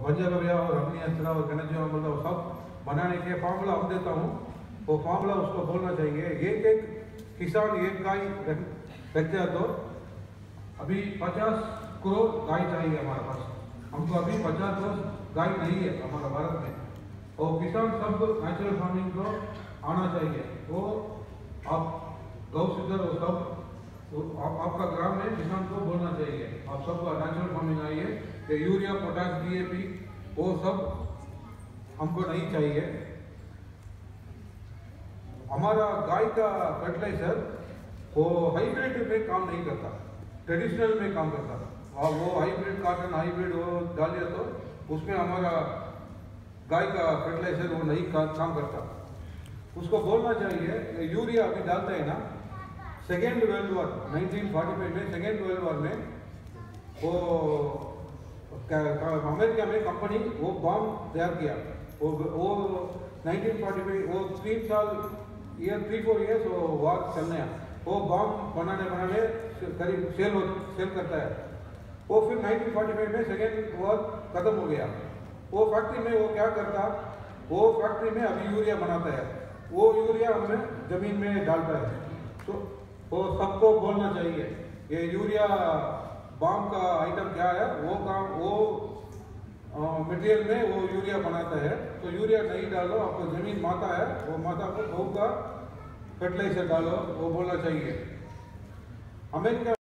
पंचगव्य और अग्नि अस्त्र और गणज्य मतलब सब बनाने के फार्मूला हम देता हूँ, वो फार्मूला उसको बोलना चाहिए। एक एक किसान एक गाय रखते हैं, तो अभी 50 करोड़ गाय चाहिए हमारे पास। हमको अभी 50 करोड़ गाय नहीं है हमारा भारत में, और किसान सब नेचुरल फार्मिंग को आना चाहिए। वो आप गौ सिद्धर वो सब आपका ग्राम में किसान को बोलना चाहिए, आप सबको नेचुरल फार्मिंग आइए। कि यूरिया, पोटाश, DAP वो सब हमको नहीं चाहिए। हमारा गाय का फर्टिलाइजर वो हाइब्रिड में काम नहीं करता, ट्रेडिशनल में काम करता। और वो हाइब्रिड कॉटन हाइब्रिड वो डालिए तो उसमें हमारा गाय का फर्टिलाइजर वो नहीं काम करता। उसको बोलना चाहिए। यूरिया अभी डालते हैं ना, सेकेंड वर्ल्ड वॉर 1945 में, सेकेंड वर्ल्ड वॉर में वो अमेरिका में कंपनी वो बॉम्ब तैयार किया। वो 1945 वो 3-4 ईयर्स वो वॉर चलने हैं, वो बॉम्ब बनाने करीब सेल करता है। वो फिर 1945 में सेकेंड वॉर खत्म हो गया। वो फैक्ट्री में वो क्या करता, वो फैक्ट्री में अभी यूरिया बनाता है, वो यूरिया हमें ज़मीन में डालता है। तो वो सबको बोलना चाहिए ये यूरिया बॉम्ब का आइटम क्या है, वो मटेरियल में वो यूरिया बनाता है। तो यूरिया नहीं डालो, आपको ज़मीन माता है, वो माता को गौ का फर्टिलाइजर डालो, वो बोलना चाहिए। अमेरिका